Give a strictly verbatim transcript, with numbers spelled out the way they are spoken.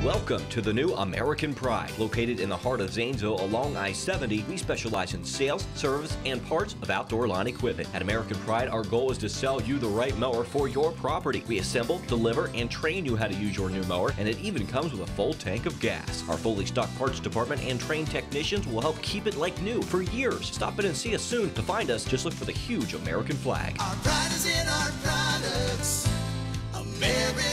Welcome to the new American Pride. Located in the heart of Zanesville along I seventy, we specialize in sales, service, and parts of outdoor lawn equipment. At American Pride, our goal is to sell you the right mower for your property. We assemble, deliver, and train you how to use your new mower, and it even comes with a full tank of gas. Our fully stocked parts department and trained technicians will help keep it like new for years. Stop in and see us soon. To find us, just look for the huge American flag. Our pride is in our products. American